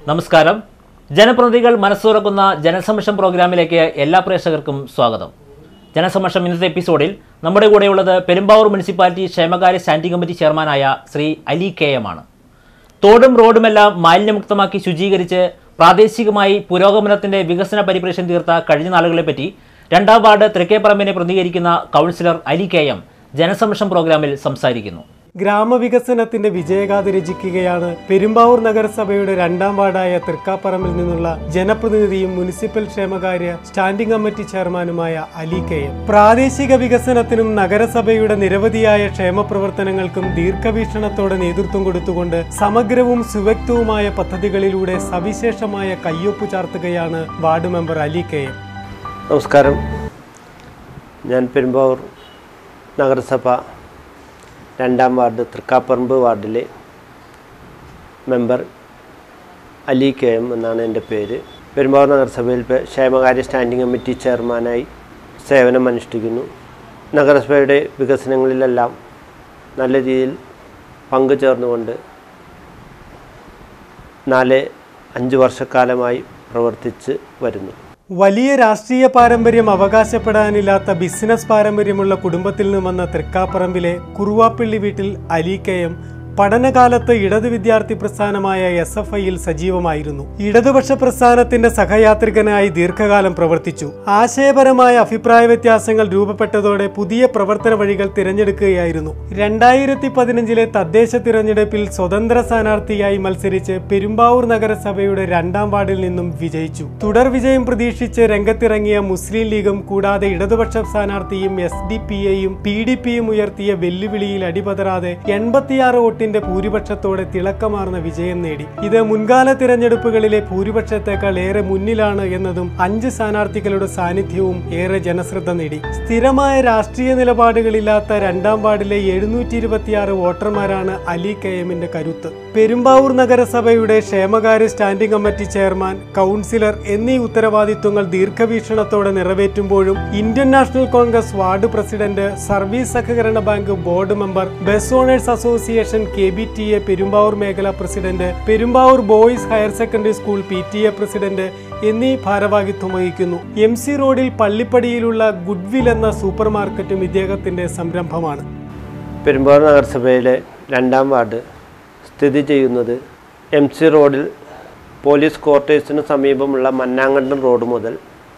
നമസ്കാരം. ജനപ്രതിനിധികൾ മനസ്സുറക്കുന്ന ജനസമക്ഷം പ്രോഗ്രാമിലേക്ക് എല്ലാ പ്രേക്ഷകർക്കും സ്വാഗതം. ജനസമക്ഷം ഇന്നത്തെ എപ്പിസോഡിൽ നമ്മുടെ കൂടെയുള്ളത് പെരുമ്പാവൂർ മുനിസിപ്പാലിറ്റി ക്ഷേമകാര്യ സ്റ്റാൻഡിംഗ് കമ്മിറ്റി ചെയർമാനായ ശ്രീ അലി KM ആണ്. തോടും റോഡുമെല്ലാം മാലിന്യമുക്തമാക്കി ശുചീകരിച്ച് പ്രാദേശികമായി പുരോഗമനത്തിന്റെ വികസന പരിപ്രേക്ഷ്യം തീർത്ത കഴിഞ്ഞ നാളുകളെപ്പറ്റി 2ാം വാർഡ് തൃക്കേപ്പറമ്പിനെ പ്രതികരിക്കുന്ന കൗൺസിലർ അലി KM ജനസമക്ഷം പ്രോഗ്രാമിൽ സംസാരിക്കുന്നു. ഗ്രാമവികസനത്തിന്റെ വിജയഗാഥ രചിക്കുകയാണ് പെരുമ്പാവൂർ നഗരസഭയുടെ 2ാം വാർഡായ തൃക്കാപ്പറമ്പിൽ നിന്നുള്ള ജനപ്രതിനിധിയും മുനിസിപ്പൽ ക്ഷേമകാര്യ സ്റ്റാൻഡിംഗ് കമ്മിറ്റി ചെയർമാനുമായ അലി KM. പ്രാദേശിക വികസനത്തിനും നഗരസഭയുടെ നിരവധിയായ ക്ഷേമപ്രവർത്തനങ്ങൾക്കും ദീർഘവീക്ഷണത്തോടെ നേതൃത്വം കൊടുത്തുകൊണ്ട് സമഗ്രവും സുവ്യക്തവുമായ പദ്ധതികളിലൂടെ സവിശേഷമായ കയ്യൊപ്പ് ചാർത്തുകയാണ് വാർഡ് മെമ്പർ അലി KM. നമസ്കാരം. ഞാൻ പെരുമ്പാവൂർ നഗരസഭ 2ാം വാർഡ് തൃക്കാപ്പറമ്പ് വാർഡിലെ മെമ്പർ അലി KM എന്നാണ് എൻ്റെ പേര്. പെരുമ്പാവൂർ നഗരസഭയിൽ ക്ഷേമകാര്യ സ്റ്റാൻഡിംഗ് കമ്മിറ്റി ചെയർമാനായി സേവനമനുഷ്ഠിക്കുന്നു. നഗരസഭയുടെ വികസനങ്ങളിലെല്ലാം നല്ല രീതിയിൽ പങ്കുചേർന്നുകൊണ്ട് 4-5 വർഷക്കാലമായി പ്രവർത്തിച്ച് വരുന്നു. വലിയ രാഷ്ട്രീയ പാരമ്പര്യം അവകാശപ്പെടാനില്ലാത്ത ബിസിനസ് പാരമ്പര്യമുള്ള കുടുംബത്തിൽ നിന്ന് വന്ന തൃക്കാപ്പറമ്പിലെ കുറുവാപ്പള്ളി വീട്ടിൽ അലി KM പഠനകാലത്ത് ഇടത് വിദ്യാർത്ഥി പ്രസ്ഥാനമായ SFIയിൽ സജീവമായിരുന്നു. ഇടതുപക്ഷ പ്രസ്ഥാനത്തിന്റെ സഹയാത്രികനായി ദീർഘകാലം പ്രവർത്തിച്ചു. ആശയപരമായ അഭിപ്രായ വ്യത്യാസങ്ങൾ രൂപപ്പെട്ടതോടെ പുതിയ പ്രവർത്തന വഴികൾ തിരഞ്ഞെടുക്കുകയായിരുന്നു. 2015 തദ്ദേശ തിരഞ്ഞെടുപ്പിൽ സ്വതന്ത്ര സ്ഥാനാർത്ഥിയായി മത്സരിച്ച് പെരുമ്പാവൂർ നഗരസഭയുടെ 2ാം വാർഡിൽ നിന്നും വിജയിച്ചു. തുടർ വിജയം പ്രതീക്ഷിച്ച് രംഗത്തിറങ്ങിയ മുസ്ലിം ലീഗും കൂടാതെ ഇടതുപക്ഷ സ്ഥാനാർത്ഥിയും SDPയും PDPയും ഉയർത്തിയ വെല്ലുവിളിയിൽ അടിപതറാതെ 86 വോട്ടിന്റെ ഭൂരിപക്ഷത്തോടെ തിളക്കമാർന്ന വിജയം നേടി. ഇത് മുൻകാല തിരഞ്ഞെടുപ്പുകളിലെ ഭൂരിപക്ഷത്തെക്കാൾ ഏറെ മുന്നിലാണ് എന്നതും 5 സ്ഥാനാർത്ഥികളുടെ സാന്നിധ്യവും ഏറെ ജനശ്രദ്ധ നേടി. സ്ഥിരമായ രാഷ്ട്രീയ നിലപാടുകളില്ലാത്ത 2ാം വാർഡിലെ 726 വോട്ടർമാരാണ് അലി KMന്റെ കരുത്ത്. പെരുമ്പാവൂർ നഗരസഭയുടെ ക്ഷേമകാര്യ സ്റ്റാൻഡിംഗ് കമ്മിറ്റി ചെയർമാൻ, കൗൺസിലർ എന്നീ ഉത്തരവാദിത്വങ്ങൾ ദീർഘവീക്ഷണത്തോടെ നിറവേറ്റുമ്പോഴും Indian National Congress ward president, service സഹകരണ bank board member, bus owners association KBTA Perumbavoor മേഖലാ president, Perumbavoor boys higher secondary school PTA president എന്നീ ഭാരവാഹിത്വം വഹിക്കുന്നു. MC റോഡിൽ പള്ളിപ്പടിയിലുള്ള ഗുഡ്വിൽ എന്ന സൂപ്പർ മാർക്കറ്റും ഇദ്ദേഹത്തിന്റെ സംരംഭമാണ്. പെരുമ്പാവൂർ നഗരസഭയിലെ 2ാം വാർഡ് സ്ഥിതി ചെയ്യുന്നത് MC റോഡിൽ പോലീസ് ക്വാർട്ടേഴ്സിന് സമീപമുള്ള മന്നാങ്കണ്ടം റോഡ് മുതൽ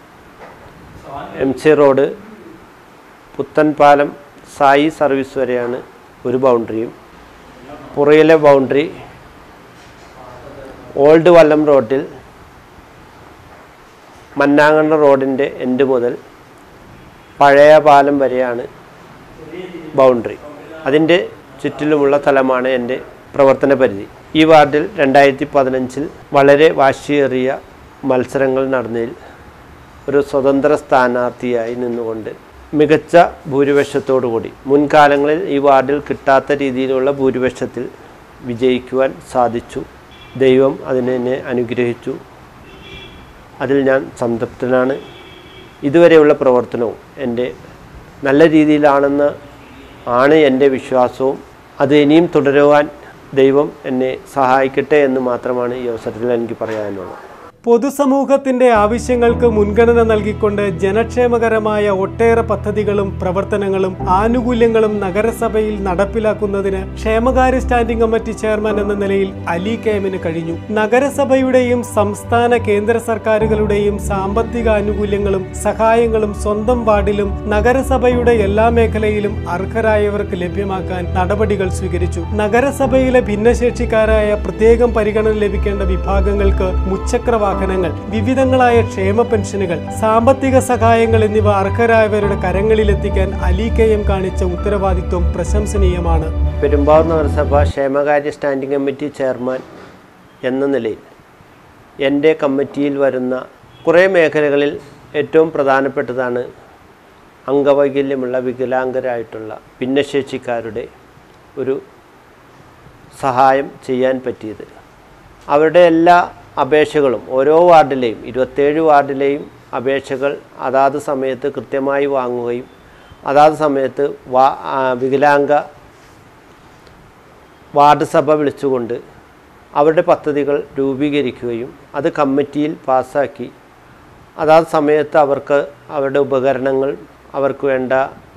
MC road Puthenpalam Sai service വരെയാണ് ഒരു ബൗണ്ടറിയും. പുറയിലെ ബൗണ്ടറി ഓൾഡ് വല്ലം റോഡിൽ മന്നാങ്കണ്ടം റോഡിൻ്റെ എൻഡ് മുതൽ പഴയ പാലം വരെയാണ് ബൗണ്ടറി. അതിൻ്റെ ചുറ്റിലുമുള്ള സ്ഥലമാണ് എൻ്റെ പ്രവർത്തന പരിധി. ഈ വാർഡിൽ 2015 വളരെ വാശിയേറിയ മത്സരങ്ങൾ നടന്നതിൽ ഒരു സ്വതന്ത്ര സ്ഥാനാർത്ഥിയായി നിന്നുകൊണ്ട് മികച്ച ഭൂരിപക്ഷത്തോടുകൂടി മുൻകാലങ്ങളിൽ ഈ വാർഡിൽ കിട്ടാത്ത രീതിയിലുള്ള ഭൂരിപക്ഷത്തിൽ വിജയിക്കുവാൻ സാധിച്ചു. ദൈവം അതിനെ അനുഗ്രഹിച്ചു. അതിൽ ഞാൻ സംതൃപ്തനാണ്. ഇതുവരെയുള്ള പ്രവർത്തനവും എൻ്റെ നല്ല രീതിയിലാണെന്ന് ആണ് എൻ്റെ വിശ്വാസവും. അത് ഇനിയും തുടരുവാൻ ദൈവം എന്നെ സഹായിക്കട്ടെ എന്ന് മാത്രമാണ് ഈ അവസരത്തിൽ എനിക്ക് പറയാനുള്ളത്. പൊതുസമൂഹത്തിന്റെ ആവശ്യങ്ങൾക്ക് മുൻഗണന നൽകിക്കൊണ്ട് ജനക്ഷേമകരമായ ഒട്ടേറെ പദ്ധതികളും പ്രവർത്തനങ്ങളും ആനുകൂല്യങ്ങളും നഗരസഭയിൽ നടപ്പിലാക്കുന്നതിന് ക്ഷേമകാര്യ സ്റ്റാൻഡിംഗ് കമ്മിറ്റി ചെയർമാൻ എന്ന നിലയിൽ അലി KMന് കഴിഞ്ഞു. നഗരസഭയുടെയും സംസ്ഥാന കേന്ദ്ര സർക്കാരുകളുടെയും സാമ്പത്തിക ആനുകൂല്യങ്ങളും സഹായങ്ങളും സ്വന്തം വാർഡിലും നഗരസഭയുടെ എല്ലാ മേഖലയിലും അർഹരായവർക്ക് ലഭ്യമാക്കാൻ നടപടികൾ സ്വീകരിച്ചു. നഗരസഭയിലെ ഭിന്നശേഷിക്കാരായ പ്രത്യേകം പരിഗണന ലഭിക്കേണ്ട വിഭാഗങ്ങൾക്ക് മുച്ചക്ര വാഹനങ്ങൾ, വിവിധങ്ങളായ ക്ഷേമ പെൻഷനുകൾ, സാമ്പത്തിക സഹായങ്ങൾ എന്നിവ അർഹരായവരുടെ കരങ്ങളിലെത്തിക്കാൻ അലി KM കാണിച്ച ഉത്തരവാദിത്വം പ്രശംസനീയമാണ്. പെരുമ്പാവൂർ നഗരസഭ ക്ഷേമകാര്യ സ്റ്റാൻഡിംഗ് കമ്മിറ്റി ചെയർമാൻ എന്ന നിലയിൽ എൻ്റെ കമ്മിറ്റിയിൽ വരുന്ന കുറേ മേഖലകളിൽ ഏറ്റവും പ്രധാനപ്പെട്ടതാണ് അംഗവൈകല്യമുള്ള വികലാംഗരായിട്ടുള്ള ഭിന്നശേഷിക്കാരുടെ ഒരു സഹായം ചെയ്യാൻ പറ്റിയത്. അവരുടെ എല്ലാ അപേക്ഷകളും ഓരോ വാർഡിലെയും 27 വാർഡിലെയും അപേക്ഷകൾ അതാത് സമയത്ത് കൃത്യമായി വാങ്ങുകയും അതാത് സമയത്ത് വികലാംഗ വാർഡ് സഭ വിളിച്ചുകൊണ്ട് അവരുടെ പദ്ധതികൾ രൂപീകരിക്കുകയും അത് കമ്മിറ്റിയിൽ പാസ്സാക്കി അതാത് സമയത്ത് അവർക്ക് അവരുടെ ഉപകരണങ്ങൾ, അവർക്ക് വേണ്ട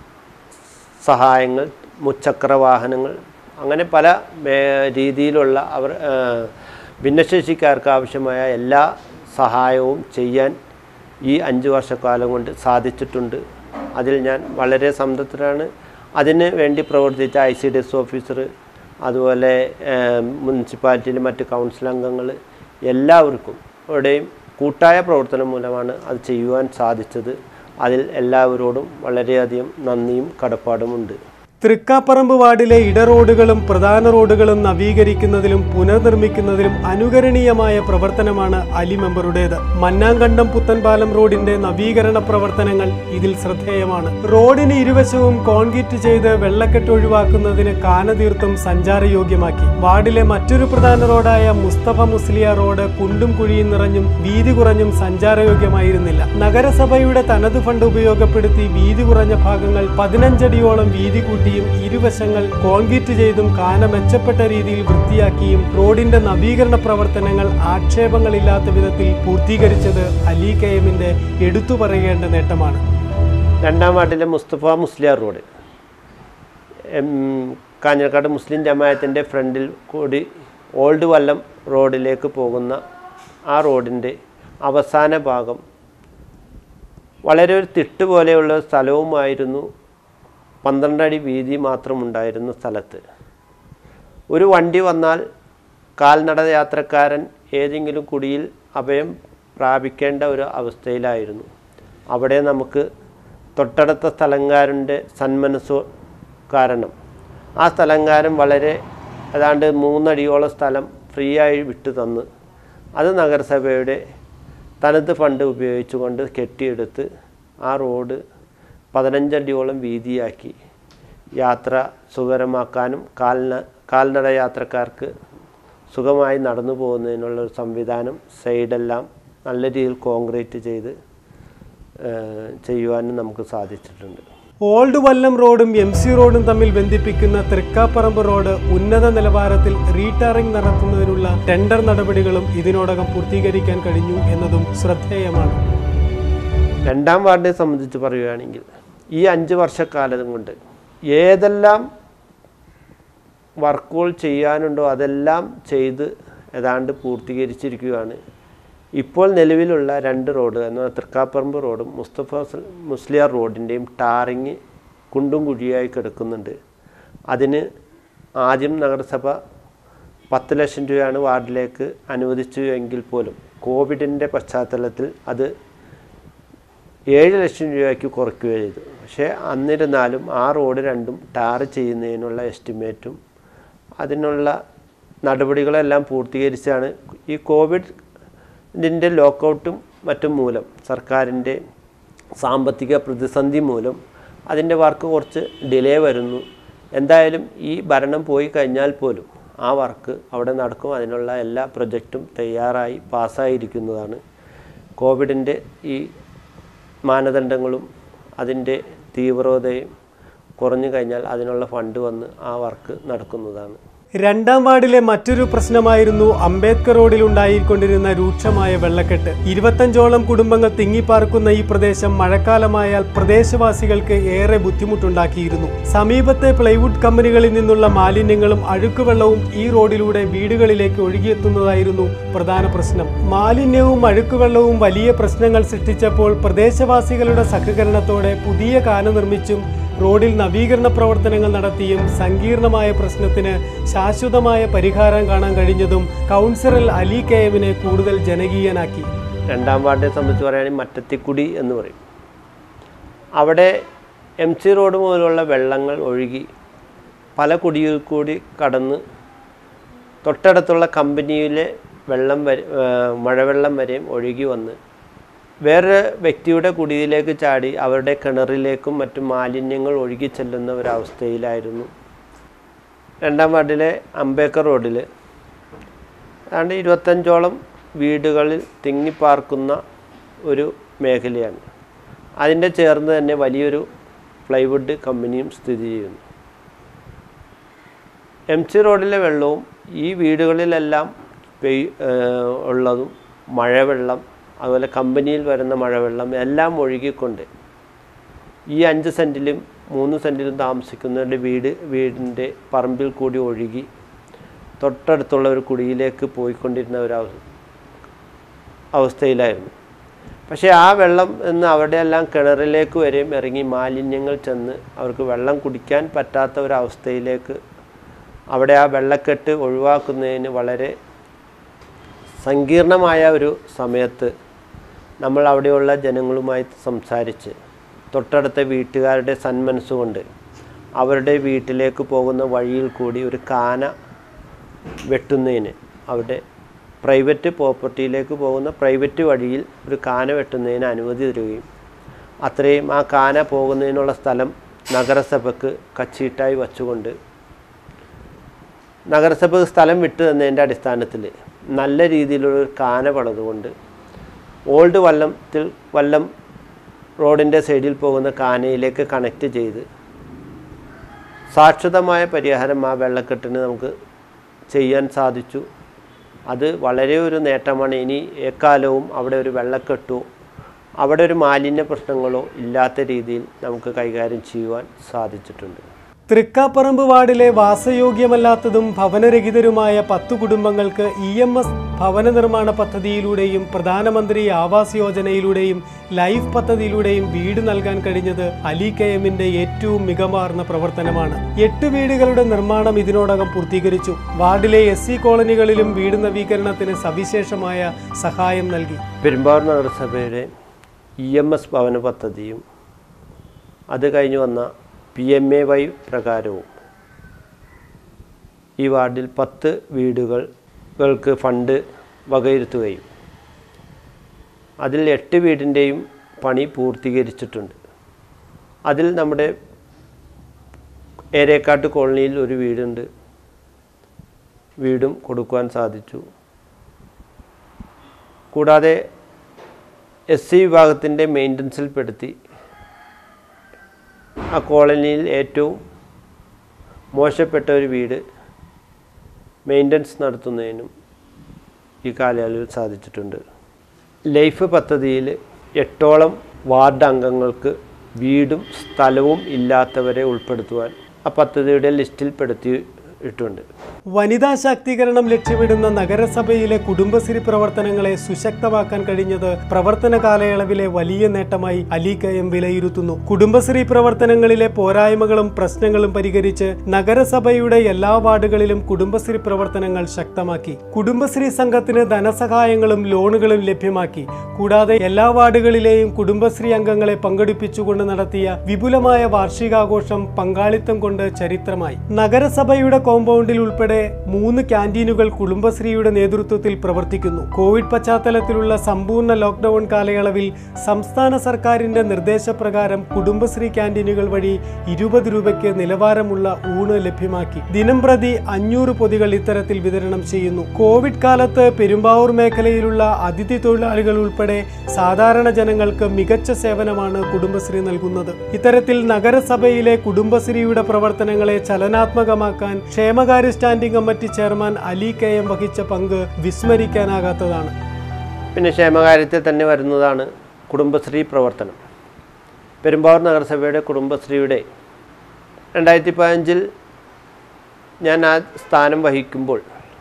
സഹായങ്ങൾ, മുച്ചക്ര വാഹനങ്ങൾ, അങ്ങനെ പല രീതിയിലുള്ള ഭിന്നശേഷിക്കാർക്ക് ആവശ്യമായ എല്ലാ സഹായവും ചെയ്യാൻ ഈ 5 വർഷക്കാലം കൊണ്ട് സാധിച്ചിട്ടുണ്ട്. അതിൽ ഞാൻ വളരെ സംതൃപ്തനാണ്. അതിന് വേണ്ടി പ്രവർത്തിച്ച ICDS ഓഫീസർ, അതുപോലെ മുനിസിപ്പാലിറ്റിയിലെ മറ്റ് കൗൺസിൽ അംഗങ്ങൾ, എല്ലാവർക്കും ഇവിടെയും കൂട്ടായ പ്രവർത്തനം മൂലമാണ് അത് ചെയ്യുവാൻ സാധിച്ചത്. അതിൽ എല്ലാവരോടും വളരെയധികം നന്ദിയും കടപ്പാടുമുണ്ട്. തൃക്കാപ്പറമ്പ് വാർഡിലെ ഇടറോഡുകളും പ്രധാന റോഡുകളും നവീകരിക്കുന്നതിലും പുനർനിർമ്മിക്കുന്നതിലും അനുകരണീയമായ പ്രവർത്തനമാണ് അലി മെമ്പറുടേത്. മന്നാങ്കണ്ടം പുത്തൻപാലം റോഡിന്റെ നവീകരണ പ്രവർത്തനങ്ങൾ ഇതിൽ ശ്രദ്ധേയമാണ്. റോഡിന് ഇരുവശവും കോൺക്രീറ്റ് ചെയ്ത് വെള്ളക്കെട്ട് ഒഴിവാക്കുന്നതിന് കാനതീർത്തും സഞ്ചാരയോഗ്യമാക്കി. വാർഡിലെ മറ്റൊരു പ്രധാന റോഡായ മുസ്തഫ മുസ്ലിയാർ റോഡ് കുണ്ടും കുഴിയും നിറഞ്ഞും വീതി കുറഞ്ഞും സഞ്ചാരയോഗ്യമായിരുന്നില്ല. നഗരസഭയുടെ തനത് ഫണ്ട് ഉപയോഗപ്പെടുത്തി വീതി കുറഞ്ഞ ഭാഗങ്ങൾ 15 അടിയോളം വീതി കൂട്ടി ഇരുവശങ്ങൾ കോൺക്രീറ്റ് ചെയ്തും കാന മെച്ചപ്പെട്ട രീതിയിൽ വൃത്തിയാക്കിയും റോഡിന്റെ നവീകരണ പ്രവർത്തനങ്ങൾ ആക്ഷേപങ്ങളില്ലാത്ത വിധത്തിൽ പൂർത്തീകരിച്ചത് അലി KMന്റെ എടുത്തു പറയേണ്ട നേട്ടമാണ്. 2ാം വാർഡിലെ മുസ്തഫ മുസ്ലിയാർ റോഡ് കാഞ്ഞിരക്കാട് മുസ്ലിം ജമാഅത്തിൻ്റെ ഫ്രണ്ടിൽ കൂടി ഓൾഡ് വല്ലം റോഡിലേക്ക് പോകുന്ന ആ റോഡിൻ്റെ അവസാന ഭാഗം വളരെ ഒരു തിട്ട് പോലെയുള്ള സ്ഥലവുമായിരുന്നു. 12 അടി വീതി മാത്രമുണ്ടായിരുന്ന സ്ഥലത്ത് ഒരു വണ്ടി വന്നാൽ കാൽനട യാത്രക്കാരൻ ഏതെങ്കിലും കുടിയിൽ അഭയം പ്രാപിക്കേണ്ട ഒരു അവസ്ഥയിലായിരുന്നു. അവിടെ നമുക്ക് തൊട്ടടുത്ത സ്ഥലംകാരൻ്റെ സന്മനസ്സു കാരണം ആ സ്ഥലംകാരൻ വളരെ ഏതാണ്ട് 3 അടിയോളം സ്ഥലം ഫ്രീ ആയി വിട്ടു തന്ന് അത് നഗരസഭയുടെ തനത് ഫണ്ട് ഉപയോഗിച്ചുകൊണ്ട് കെട്ടിയെടുത്ത് ആ റോഡ് 15 അടിയോളം വീതിയാക്കി യാത്ര സുഖകരമാക്കാനും കാൽനട യാത്രക്കാർക്ക് സുഖമായി നടന്നു പോകുന്നതിനുള്ള ഒരു സംവിധാനം സൈഡെല്ലാം നല്ല രീതിയിൽ കോൺക്രീറ്റ് ചെയ്ത് ചെയ്യുവാനും നമുക്ക് സാധിച്ചിട്ടുണ്ട്. ഓൾഡ് വല്ലം റോഡും MC റോഡും തമ്മിൽ ബന്ധിപ്പിക്കുന്ന തൃക്കാപ്പറമ്പ് റോഡ് ഉന്നത നിലവാരത്തിൽ റീടാറിംഗ് നടത്തുന്നതിനുള്ള ടെൻഡർ നടപടികളും ഇതിനോടകം പൂർത്തീകരിക്കാൻ കഴിഞ്ഞു എന്നതും ശ്രദ്ധേയമാണ്. 2ാം വാർഡിനെ സംബന്ധിച്ച് പറയുകയാണെങ്കിൽ ഈ 5 വർഷക്കാലം കൊണ്ട് ഏതെല്ലാം വർക്കുകൾ ചെയ്യാനുണ്ടോ അതെല്ലാം ചെയ്ത് ഏതാണ്ട് പൂർത്തീകരിച്ചിരിക്കുകയാണ്. ഇപ്പോൾ നിലവിലുള്ള 2 റോഡ് എന്നാൽ തൃക്കാപ്പറമ്പ് റോഡും മുസ്തഫ മുസ്ലിയാർ റോഡിൻ്റെയും ടാറിങ് കുണ്ടും കുഴിയായി കിടക്കുന്നുണ്ട്. അതിന് ആദ്യം നഗരസഭ 10 ലക്ഷം രൂപയാണ് വാർഡിലേക്ക് അനുവദിച്ചു എങ്കിൽ പോലും കോവിഡിൻ്റെ പശ്ചാത്തലത്തിൽ അത് 7 ലക്ഷം രൂപയ്ക്ക് കുറയ്ക്കുകയും ചെയ്തു. പക്ഷേ എന്നിരുന്നാലും ആ റോഡ് രണ്ടും ടാർ ചെയ്യുന്നതിനുള്ള എസ്റ്റിമേറ്റും അതിനുള്ള നടപടികളെല്ലാം പൂർത്തീകരിച്ചാണ്. ഈ കോവിഡിൻ്റെ ലോക്കൗട്ടും മറ്റും മൂലം സർക്കാരിൻ്റെ സാമ്പത്തിക പ്രതിസന്ധി മൂലം അതിൻ്റെ വർക്ക് കുറച്ച് ഡിലേ വരുന്നു. എന്തായാലും ഈ ഭരണം പോയി കഴിഞ്ഞാൽ പോലും ആ വർക്ക് അവിടെ നടക്കും. അതിനുള്ള എല്ലാ പ്രൊജക്റ്റും തയ്യാറായി പാസ്സായിരിക്കുന്നതാണ്. കോവിഡിൻ്റെ ഈ മാനദണ്ഡങ്ങളും അതിൻ്റെ തീവ്രതയും കുറഞ്ഞു കഴിഞ്ഞാൽ അതിനുള്ള ഫണ്ട് വന്ന് ആ വർക്ക് നടക്കുന്നതാണ്. 2ാം വാർഡിലെ മറ്റൊരു പ്രശ്നമായിരുന്നു അംബേദ്കർ റോഡിൽ ഉണ്ടായിക്കൊണ്ടിരുന്ന രൂക്ഷമായ വെള്ളക്കെട്ട്. 25ഓളം കുടുംബങ്ങൾ തിങ്ങിപ്പാർക്കുന്ന ഈ പ്രദേശം മഴക്കാലമായാൽ പ്രദേശവാസികൾക്ക് ഏറെ ബുദ്ധിമുട്ടുണ്ടാക്കിയിരുന്നു. സമീപത്തെ പ്ലൈവുഡ് കമ്പനികളിൽ നിന്നുള്ള മാലിന്യങ്ങളും അഴുക്കുവെള്ളവും ഈ റോഡിലൂടെ വീടുകളിലേക്ക് ഒഴുകിയെത്തുന്നതായിരുന്നു പ്രധാന പ്രശ്നം. മാലിന്യവും അഴുക്കുവെള്ളവും വലിയ പ്രശ്നങ്ങൾ സൃഷ്ടിച്ചപ്പോൾ പ്രദേശവാസികളുടെ സഹകരണത്തോടെ പുതിയ കാന നിർമ്മിച്ചും റോഡിൽ നവീകരണ പ്രവർത്തനങ്ങൾ നടത്തിയും സങ്കീർണമായ പ്രശ്നത്തിന് ശാശ്വതമായ പരിഹാരം കാണാൻ കഴിഞ്ഞതും കൗൺസിലർ അലി KMനെ കൂടുതൽ ജനകീയനാക്കി. 2ാം വാർഡിനെ സംബന്ധിച്ച് പറയുകയാണെങ്കിൽ മറ്റത്തിക്കുടി എന്ന് പറയും. അവിടെ MC റോഡ് മുതലുള്ള വെള്ളങ്ങൾ ഒഴുകി പല കുടിയിൽ കൂടി കടന്ന് തൊട്ടടുത്തുള്ള കമ്പനിയിലെ മഴവെള്ളം വരെയും ഒഴുകി വന്ന് വേറെ വ്യക്തിയുടെ കുടിയിലേക്ക് ചാടി അവരുടെ കിണറിലേക്കും മറ്റും മാലിന്യങ്ങൾ ഒഴുകി ചെല്ലുന്ന ഒരവസ്ഥയിലായിരുന്നു. 2ാം വാർഡിലെ അംബേദ്കർ റോഡിൽ ഏതാണ്ട് 25ഓളം വീടുകളിൽ തിങ്ങിപ്പാർക്കുന്ന ഒരു മേഖലയാണ്. അതിൻ്റെ ചേർന്ന് തന്നെ വലിയൊരു പ്ലൈവുഡ് കമ്പനിയും സ്ഥിതി ചെയ്യുന്നു. MC റോഡിലെ വെള്ളവും ഈ വീടുകളിലെല്ലാം ഉള്ളതും മഴവെള്ളം അതുപോലെ കമ്പനിയിൽ വരുന്ന മഴവെള്ളം എല്ലാം ഒഴുകിക്കൊണ്ട് ഈ 5 സെൻറ്റിലും 3 സെൻറ്റിലും താമസിക്കുന്നവരുടെ വീടിൻ്റെ പറമ്പിൽ കൂടി ഒഴുകി തൊട്ടടുത്തുള്ള ഒരു കുടിയിലേക്ക് പോയിക്കൊണ്ടിരുന്ന ഒരു അവസ്ഥയിലായിരുന്നു. പക്ഷേ ആ വെള്ളം എന്ന് അവിടെയെല്ലാം കിണറിലേക്ക് വരെയും ഇറങ്ങി മാലിന്യങ്ങൾ ചെന്ന് അവർക്ക് വെള്ളം കുടിക്കാൻ പറ്റാത്ത ഒരവസ്ഥയിലേക്ക് അവിടെ ആ വെള്ളക്കെട്ട് ഒഴിവാക്കുന്നതിന് വളരെ സങ്കീർണമായ ഒരു സമയത്ത് നമ്മൾ അവിടെയുള്ള ജനങ്ങളുമായി സംസാരിച്ച് തൊട്ടടുത്ത വീട്ടുകാരുടെ സന്മനസ്സുകൊണ്ട് അവരുടെ വീട്ടിലേക്ക് പോകുന്ന വഴിയിൽ കൂടി ഒരു കാന വെട്ടുന്നതിന് അവിടെ പ്രൈവറ്റ് പ്രോപ്പർട്ടിയിലേക്ക് പോകുന്ന പ്രൈവറ്റ് വഴിയിൽ ഒരു കാന വെട്ടുന്നതിന് അനുമതി തരികയും അത്രയും ആ കാന പോകുന്നതിനുള്ള സ്ഥലം നഗരസഭയ്ക്ക് കച്ചീട്ടായി വച്ചുകൊണ്ട് നഗരസഭ സ്ഥലം വിട്ടു തന്നതിൻ്റെ അടിസ്ഥാനത്തിൽ നല്ല രീതിയിലുള്ളൊരു കാന പണിതുകൊണ്ട് ഓൾഡ് വല്ലം റോഡിൻ്റെ സൈഡിൽ പോകുന്ന കാനയിലേക്ക് കണക്റ്റ് ചെയ്ത് ശാശ്വതമായ പരിഹാരം ആ വെള്ളക്കെട്ടിന് നമുക്ക് ചെയ്യാൻ സാധിച്ചു. അത് വളരെ ഒരു നേട്ടമാണ്. ഇനി എക്കാലവും അവിടെ ഒരു വെള്ളക്കെട്ടോ അവിടെ ഒരു മാലിന്യ പ്രശ്നങ്ങളോ ഇല്ലാത്ത രീതിയിൽ നമുക്ക് കൈകാര്യം ചെയ്യുവാൻ സാധിച്ചിട്ടുണ്ട്. തൃക്കാപ്പറമ്പ് വാർഡിലെ വാസയോഗ്യമല്ലാത്തതും ഭവനരഹിതരുമായ 10 കുടുംബങ്ങൾക്ക് EMS ഭവന നിർമ്മാണ പദ്ധതിയിലൂടെയും പ്രധാനമന്ത്രി ആവാസ് യോജനയിലൂടെയും ലൈഫ് പദ്ധതിയിലൂടെയും വീട് നൽകാൻ കഴിഞ്ഞത് അലി KMന്റെ ഏറ്റവും മികവാർന്ന പ്രവർത്തനമാണ്. 8 വീടുകളുടെ നിർമ്മാണം ഇതിനോടകം പൂർത്തീകരിച്ചു. വാർഡിലെ SC കോളനികളിലും വീട് നവീകരണത്തിന് സവിശേഷമായ സഹായം നൽകി. പെരുമ്പാവൂർ നഗരസഭയുടെ EMS ഭവന പദ്ധതിയും അത് കഴിഞ്ഞു വന്ന PMAY പ്രകാരവും ഈ വാർഡിൽ 10 വീടുകൾക്ക് ഫണ്ട് വകയിരുത്തുകയും അതിൽ 8 വീടിൻ്റെയും പണി പൂർത്തീകരിച്ചിട്ടുണ്ട്. അതിൽ നമ്മുടെ ഏരേക്കാട്ട് കോളനിയിൽ ഒരു വീടും കൊടുക്കുവാൻ സാധിച്ചു. കൂടാതെ SC വിഭാഗത്തിൻ്റെ മെയിൻ്റനൻസിൽപ്പെടുത്തി ആ കോളനിയിൽ ഏറ്റവും മോശപ്പെട്ട ഒരു വീട് മെയിൻ്റനൻസ് നടത്തുന്നതിനും ഈ കാലയളവിൽ സാധിച്ചിട്ടുണ്ട്. ലൈഫ് പദ്ധതിയിൽ 8ഓളം വാർഡ് അംഗങ്ങൾക്ക് വീടും സ്ഥലവും ഇല്ലാത്തവരെ ഉൾപ്പെടുത്തുവാൻ ആ പദ്ധതിയുടെ ലിസ്റ്റിൽപ്പെടുത്തിയിട്ടുണ്ട്. വനിതാ ശാക്തീകരണം ലക്ഷ്യമിടുന്ന നഗരസഭയിലെ കുടുംബശ്രീ പ്രവർത്തനങ്ങളെ സുശക്തമാക്കാൻ കഴിഞ്ഞത് പ്രവർത്തന കാലയളവിലെ വലിയ നേട്ടമായി അലി KM വിലയിരുത്തുന്നു. കുടുംബശ്രീ പ്രവർത്തനങ്ങളിലെ പോരായ്മകളും പ്രശ്നങ്ങളും പരിഹരിച്ച് നഗരസഭയുടെ എല്ലാ വാർഡുകളിലും കുടുംബശ്രീ പ്രവർത്തനങ്ങൾ ശക്തമാക്കി. കുടുംബശ്രീ സംഘത്തിന് ധനസഹായങ്ങളും ലോണുകളും ലഭ്യമാക്കി. കൂടാതെ എല്ലാ വാർഡുകളിലെയും കുടുംബശ്രീ അംഗങ്ങളെ പങ്കെടുപ്പിച്ചുകൊണ്ട് നടത്തിയ വിപുലമായ വാർഷികാഘോഷം പങ്കാളിത്തം കൊണ്ട് ചരിത്രമായി. നഗരസഭയുടെ കോമ്പൗണ്ടിൽ ഉൾപ്പെടെ 3 ക്യാൻറ്റീനുകൾ കുടുംബശ്രീയുടെ നേതൃത്വത്തിൽ പ്രവർത്തിക്കുന്നു. കോവിഡ് പശ്ചാത്തലത്തിലുള്ള സമ്പൂർണ്ണ ലോക്ക്ഡൌൺ കാലയളവിൽ സംസ്ഥാന സർക്കാരിന്റെ നിർദ്ദേശപ്രകാരം കുടുംബശ്രീ ക്യാൻറ്റീനുകൾ വഴി 20 രൂപയ്ക്ക് നിലവാരമുള്ള ഊണ് ലഭ്യമാക്കി. ദിനംപ്രതി 500 പൊതികൾ ഇത്തരത്തിൽ വിതരണം ചെയ്യുന്നു. കോവിഡ് കാലത്ത് പെരുമ്പാവൂർ മേഖലയിലുള്ള അതിഥി തൊഴിലാളികൾ ഉൾപ്പെടെ സാധാരണ ജനങ്ങൾക്ക് മികച്ച സേവനമാണ് കുടുംബശ്രീ നൽകുന്നത്. ഇത്തരത്തിൽ നഗരസഭയിലെ കുടുംബശ്രീയുടെ പ്രവർത്തനങ്ങളെ ചലനാത്മകമാക്കാൻ ക്ഷേമകാര്യ standing committee chairman Ali KM വഹിച്ച പങ്ക് വിസ്മരിക്കാനാകാത്തതാണ്. പിന്നെ ക്ഷേമകാര്യത്തിൽ തന്നെ വരുന്നതാണ് കുടുംബശ്രീ പ്രവർത്തനം. പെരുമ്പാവൂർ നഗരസഭയുടെ കുടുംബശ്രീയുടെ 2015 ഞാൻ ആ സ്ഥാനം വഹിക്കുമ്പോൾ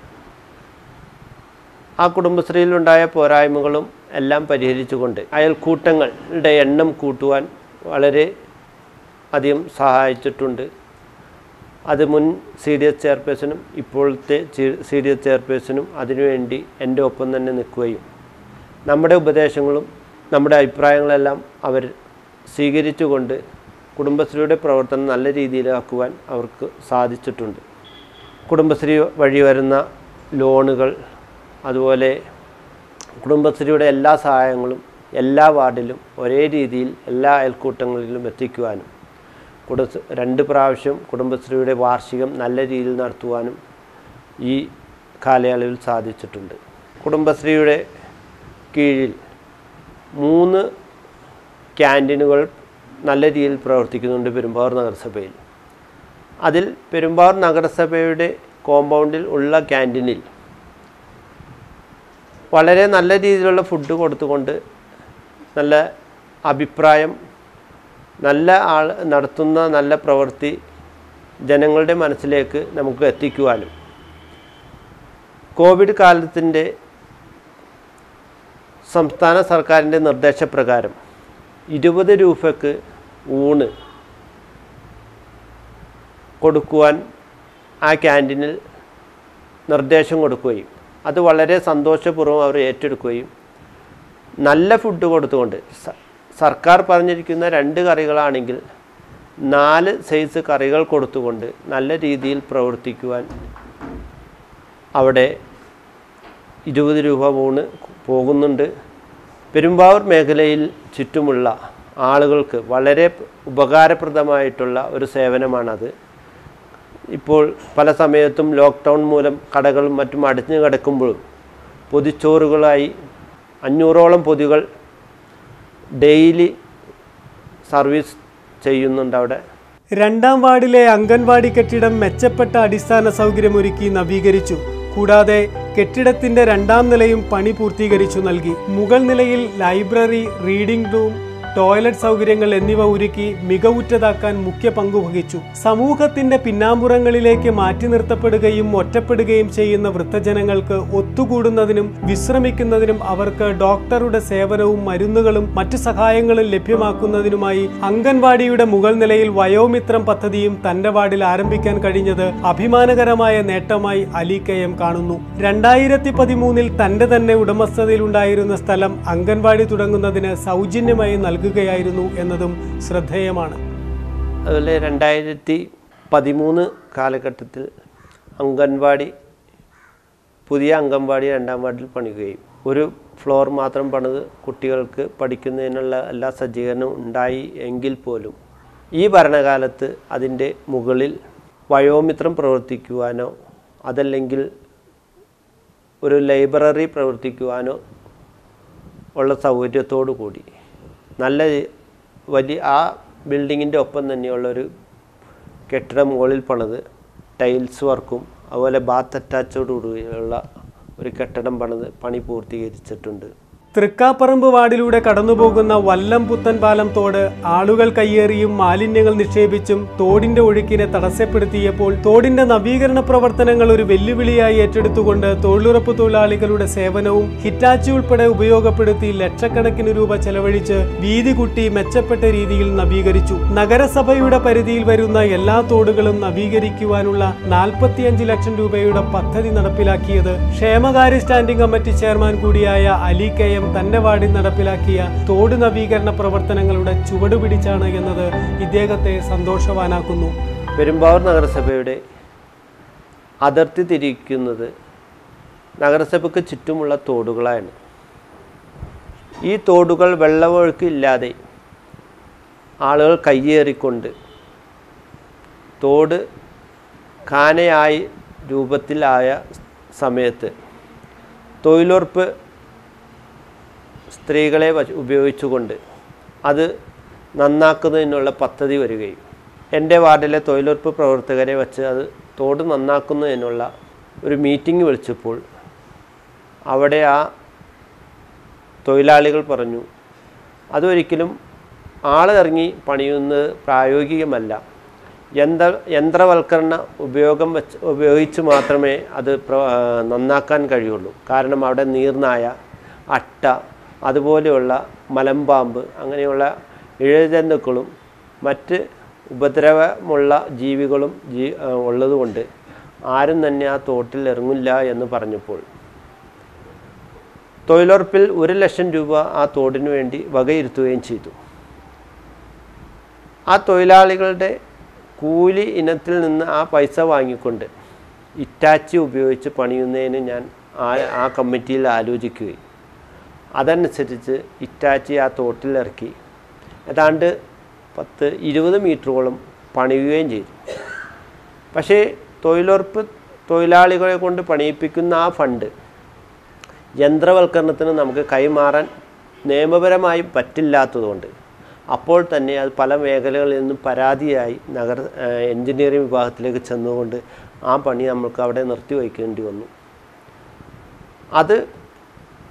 ആ കുടുംബശ്രീയിലുണ്ടായ പോരായ്മകളും എല്ലാം പരിഹരിച്ചുകൊണ്ട് അയൽക്കൂട്ടങ്ങളുടെ എണ്ണം കൂട്ടുവാൻ വളരെ അധികം സഹായിച്ചിട്ടുണ്ട്. അത് മുൻ CDS ചെയർപേഴ്സണും ഇപ്പോഴത്തെ CDS ചെയർപേഴ്സണും അതിനുവേണ്ടി എൻ്റെ ഒപ്പം തന്നെ നിൽക്കുകയും നമ്മുടെ ഉപദേശങ്ങളും നമ്മുടെ അഭിപ്രായങ്ങളെല്ലാം അവർ സ്വീകരിച്ചുകൊണ്ട് കുടുംബശ്രീയുടെ പ്രവർത്തനം നല്ല രീതിയിലാക്കുവാൻ അവർക്ക് സാധിച്ചിട്ടുണ്ട്. കുടുംബശ്രീ വഴി വരുന്ന ലോണുകൾ അതുപോലെ കുടുംബശ്രീയുടെ എല്ലാ സഹായങ്ങളും എല്ലാ വാർഡിലും ഒരേ രീതിയിൽ എല്ലാ അയൽക്കൂട്ടങ്ങളിലും എത്തിക്കുവാനും 2 പ്രാവശ്യം കുടുംബശ്രീയുടെ വാർഷികം നല്ല രീതിയിൽ നടത്തുവാനും ഈ കാലയളവിൽ സാധിച്ചിട്ടുണ്ട്. കുടുംബശ്രീയുടെ കീഴിൽ 3 ക്യാൻറ്റീനുകൾ നല്ല രീതിയിൽ പ്രവർത്തിക്കുന്നുണ്ട് പെരുമ്പാവൂർ നഗരസഭയിൽ. അതിൽ പെരുമ്പാവൂർ നഗരസഭയുടെ കോമ്പൗണ്ടിൽ ഉള്ള ക്യാൻറ്റീനിൽ വളരെ നല്ല രീതിയിലുള്ള ഫുഡ് കൊടുത്തുകൊണ്ട് നല്ല അഭിപ്രായം, നല്ല ആൾ നടത്തുന്ന നല്ല പ്രവൃത്തി ജനങ്ങളുടെ മനസ്സിലേക്ക് നമുക്ക് എത്തിക്കുവാനും കോവിഡ് കാലത്തിൻ്റെ സംസ്ഥാന സർക്കാരിൻ്റെ നിർദ്ദേശപ്രകാരം 20 രൂപയ്ക്ക് ഊണ് കൊടുക്കുവാൻ ആ ക്യാൻറ്റീനിൽ നിർദ്ദേശം കൊടുക്കുകയും അത് വളരെ സന്തോഷപൂർവ്വം അവർ ഏറ്റെടുക്കുകയും നല്ല ഫുഡ് കൊടുത്തുകൊണ്ട് സർക്കാർ പറഞ്ഞിരിക്കുന്ന 2 കറികളാണെങ്കിൽ 4 സൈസ് കറികൾ കൊടുത്തുകൊണ്ട് നല്ല രീതിയിൽ പ്രവർത്തിക്കുവാൻ അവിടെ 20 രൂപ ഊണ് പോകുന്നുണ്ട്. പെരുമ്പാവൂർ മേഖലയിൽ ചുറ്റുമുള്ള ആളുകൾക്ക് വളരെ ഉപകാരപ്രദമായിട്ടുള്ള ഒരു സേവനമാണത്. ഇപ്പോൾ പല സമയത്തും ലോക്ക്ഡൗൺ മൂലം കടകളും മറ്റും അടഞ്ഞു കിടക്കുമ്പോഴും പൊതിച്ചോറുകളായി 500ഓളം പൊതികൾ ഡെയിലി സർവീസ് ചെയ്യുന്നുണ്ട് അവിടെ. 2ാം വാർഡിലെ അംഗൻവാടി കെട്ടിടം മെച്ചപ്പെട്ട അടിസ്ഥാന സൗകര്യമൊരുക്കി നവീകരിച്ചു. കൂടാതെ കെട്ടിടത്തിന്റെ 2ാം നിലയും പണി പൂർത്തീകരിച്ചു നൽകി. മുകൾ നിലയിൽ ലൈബ്രറി, റീഡിംഗ് റൂം, ടോയ്ലറ്റ് സൗകര്യങ്ങൾ എന്നിവ ഒരുക്കി മികവുറ്റതാക്കാൻ മുഖ്യ പങ്കുവഹിച്ചു. സമൂഹത്തിന്റെ പിന്നാമ്പുറങ്ങളിലേക്ക് മാറ്റി നിർത്തപ്പെടുകയും ഒറ്റപ്പെടുകയും ചെയ്യുന്ന വൃദ്ധജനങ്ങൾക്ക് ഒത്തുകൂടുന്നതിനും വിശ്രമിക്കുന്നതിനും അവർക്ക് ഡോക്ടറുടെ സേവനവും മരുന്നുകളും മറ്റു സഹായങ്ങളും ലഭ്യമാക്കുന്നതിനുമായി അംഗൻവാടിയുടെ മുകൾ നിലയിൽ വയോമിത്രം പദ്ധതിയും തന്റെ വാർഡിൽ ആരംഭിക്കാൻ കഴിഞ്ഞത് അഭിമാനകരമായ നേട്ടമായി അലി കെഎം കാണുന്നു. 2013 തന്റെ തന്നെ ഉടമസ്ഥതയിലുണ്ടായിരുന്ന സ്ഥലം അംഗൻവാടി തുടങ്ങുന്നതിന് സൗജന്യമായി നൽകുകയായിരുന്നു എന്നതും ശ്രദ്ധേയമാണ്. അതുപോലെ 2013 കാലഘട്ടത്തിൽ പുതിയ അംഗൻവാടി 2ാം വാർഡിൽ പണിയുകയും ഒരു ഫ്ലോർ മാത്രം പണിത് കുട്ടികൾക്ക് പഠിക്കുന്നതിനുള്ള എല്ലാ സജ്ജീകരണവും ഉണ്ടായി എങ്കിൽ പോലും ഈ ഭരണകാലത്ത് അതിൻ്റെ മുകളിൽ വയോമിത്രം പ്രവർത്തിക്കുവാനോ അതല്ലെങ്കിൽ ഒരു ലൈബ്രറി പ്രവർത്തിക്കുവാനോ ഉള്ള സൗകര്യത്തോടു കൂടി നല്ല വലിയ ആ ബിൽഡിങ്ങിൻ്റെ ഒപ്പം തന്നെയുള്ളൊരു കെട്ടിടം മുകളിൽ പണിത് ടൈൽസ് വർക്കും അതുപോലെ ബാത്ത് അറ്റാച്ചോടുകൂടിയുള്ള ഒരു കെട്ടിടം പണി പൂർത്തീകരിച്ചിട്ടുണ്ട്. തൃക്കാപ്പറമ്പ് വാർഡിലൂടെ കടന്നുപോകുന്ന വല്ലം പുത്തൻ പാലം തോട് ആളുകൾ കയ്യേറിയും മാലിന്യങ്ങൾ നിക്ഷേപിച്ചും തോടിന്റെ ഒഴുക്കിനെ തടസ്സപ്പെടുത്തിയപ്പോൾ തോടിന്റെ നവീകരണ പ്രവർത്തനങ്ങൾ ഒരു വെല്ലുവിളിയായി ഏറ്റെടുത്തുകൊണ്ട് തൊഴിലുറപ്പ് തൊഴിലാളികളുടെ സേവനവും ഹിറ്റാച്ചി ഉൾപ്പെടെ ഉപയോഗപ്പെടുത്തി ലക്ഷക്കണക്കിന് രൂപ ചെലവഴിച്ച് വീതി കൂട്ടി മെച്ചപ്പെട്ട രീതിയിൽ നവീകരിച്ചു. നഗരസഭയുടെ പരിധിയിൽ വരുന്ന എല്ലാ തോടുകളും നവീകരിക്കുവാനുള്ള 45 ലക്ഷം രൂപയുടെ പദ്ധതി നടപ്പിലാക്കിയത് ക്ഷേമകാര്യ സ്റ്റാൻഡിംഗ് കമ്മിറ്റി ചെയർമാൻ കൂടിയായ അലി കെഎം തന്റെ വാർഡിൽ നടപ്പിലാക്കിയ തോട് നവീകരണ പ്രവർത്തനങ്ങളുടെ ചുവടുപിടിച്ചാണ് എന്നത് ഇദ്ദേഹത്തെ സന്തോഷവാനാക്കുന്നു. പെരുമ്പാവൂർ നഗരസഭയുടെ അതിർത്തി തിരിക്കുന്നത് നഗരസഭയ്ക്ക് ചുറ്റുമുള്ള തോടുകളാണ്. ഈ തോടുകൾ വെള്ളമൊഴുക്ക് ഇല്ലാതെ ആളുകൾ കയ്യേറിക്കൊണ്ട് തോട് കാനയായി രൂപത്തിലായ സമയത്ത് തൊഴിലുറപ്പ് സ്ത്രീകളെ ഉപയോഗിച്ചുകൊണ്ട് അത് നന്നാക്കുന്നതിനുള്ള പദ്ധതി വരികയും എൻ്റെ വാർഡിലെ തൊഴിലുറപ്പ് പ്രവർത്തകരെ വച്ച് അത് തോട് നന്നാക്കുന്നതിനുള്ള ഒരു മീറ്റിംഗ് വിളിച്ചപ്പോൾ അവിടെ ആ തൊഴിലാളികൾ പറഞ്ഞു അതൊരിക്കലും ആളിറങ്ങി പണിയുന്നത് പ്രായോഗികമല്ല, യന്ത്രവൽക്കരണ ഉപയോഗിച്ച് മാത്രമേ അത് നന്നാക്കാൻ കഴിയുള്ളൂ. കാരണം അവിടെ നീർനായ, അട്ട, അതുപോലെയുള്ള മലമ്പാമ്പ് അങ്ങനെയുള്ള ഇഴജന്തുക്കളും മറ്റ് ഉപദ്രവമുള്ള ജീവികളും ഉള്ളതുകൊണ്ട് ആരും തന്നെ ആ തോട്ടിൽ ഇറങ്ങില്ല എന്ന് പറഞ്ഞപ്പോൾ തൊഴിലുറപ്പിൽ 1 ലക്ഷം രൂപ ആ തോടിനു വേണ്ടി വകയിരുത്തുകയും ചെയ്തു. ആ തൊഴിലാളികളുടെ കൂലി ഇനത്തിൽ നിന്ന് ആ പൈസ വാങ്ങിക്കൊണ്ട് ഇറ്റാച്ചി ഉപയോഗിച്ച് പണിയുന്നതിന് ഞാൻ ആ കമ്മിറ്റിയിൽ ആലോചിക്കുകയും അതനുസരിച്ച് ഇറ്റാച്ചി ആ തോട്ടിലിറക്കി ഏതാണ്ട് 10-20 മീറ്ററോളം പണിയുകയും ചെയ്തു. പക്ഷേ തൊഴിലുറപ്പ് തൊഴിലാളികളെ കൊണ്ട് പണിയിപ്പിക്കുന്ന ആ ഫണ്ട് യന്ത്രവൽക്കരണത്തിന് നമുക്ക് കൈമാറാൻ നിയമപരമായി പറ്റില്ലാത്തതുകൊണ്ട് അപ്പോൾ തന്നെ അത് പല മേഖലകളിൽ നിന്നും പരാതിയായി എഞ്ചിനീയറിംഗ് വിഭാഗത്തിലേക്ക് ചെന്നുകൊണ്ട് ആ പണി നമുക്ക് അവിടെ നിർത്തിവയ്ക്കേണ്ടി വന്നു. അത്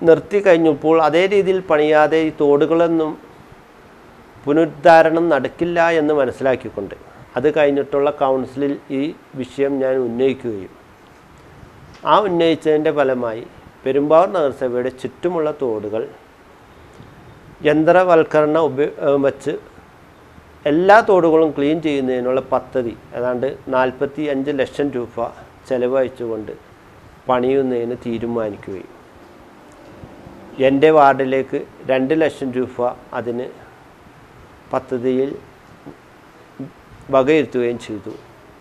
നിർത്തി കഴിഞ്ഞപ്പോൾ അതേ രീതിയിൽ പണിയാതെ ഈ തോടുകളൊന്നും പുനരുദ്ധാരണം നടക്കില്ല എന്ന് മനസ്സിലാക്കിക്കൊണ്ട് അത് കഴിഞ്ഞിട്ടുള്ള കൗൺസിലിൽ ഈ വിഷയം ഞാൻ ഉന്നയിക്കുകയും ആ ഉന്നയിച്ചതിൻ്റെ ഫലമായി പെരുമ്പാവൂർ നഗരസഭയുടെ ചുറ്റുമുള്ള തോടുകൾ യന്ത്രവൽക്കരണം വച്ച് എല്ലാ തോടുകളും ക്ലീൻ ചെയ്യുന്നതിനുള്ള പദ്ധതി ഏതാണ്ട് 45 ലക്ഷം രൂപ ചെലവഴിച്ചുകൊണ്ട് പണിയുന്നതിന് തീരുമാനിക്കുകയും എൻ്റെ വാർഡിലേക്ക് 2 ലക്ഷം രൂപ അതിന് പദ്ധതിയിൽ വകയിരുത്തുകയും ചെയ്തു.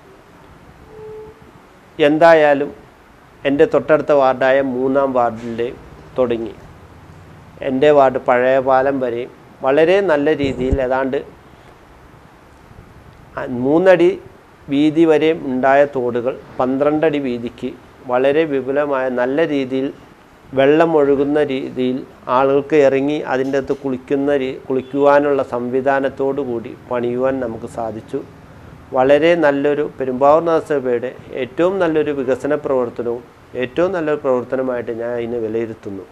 എന്തായാലും എൻ്റെ തൊട്ടടുത്ത വാർഡായ 3-ാം വാർഡിലെ തുടങ്ങി എൻ്റെ വാർഡ് പഴയ പാലം വരെയും വളരെ നല്ല രീതിയിൽ ഏതാണ്ട് 3 അടി വീതി വരെയും ഉണ്ടായ തോടുകൾ 12 അടി വീതിക്ക് വളരെ വിപുലമായ നല്ല രീതിയിൽ വെള്ളം ഒഴുകുന്ന രീതിയിൽ ആളുകൾക്ക് ഇറങ്ങി അതിൻ്റെ അകത്ത് കുളിക്കുവാനുള്ള സംവിധാനത്തോടു കൂടി പണിയുവാൻ നമുക്ക് സാധിച്ചു. വളരെ നല്ലൊരു പെരുമ്പാവൂർ നഗരസഭയുടെ ഏറ്റവും നല്ലൊരു വികസന പ്രവർത്തനവും ഏറ്റവും നല്ലൊരു പ്രവർത്തനമായിട്ട് ഞാൻ ഇതിനെ വിലയിരുത്തുന്നു.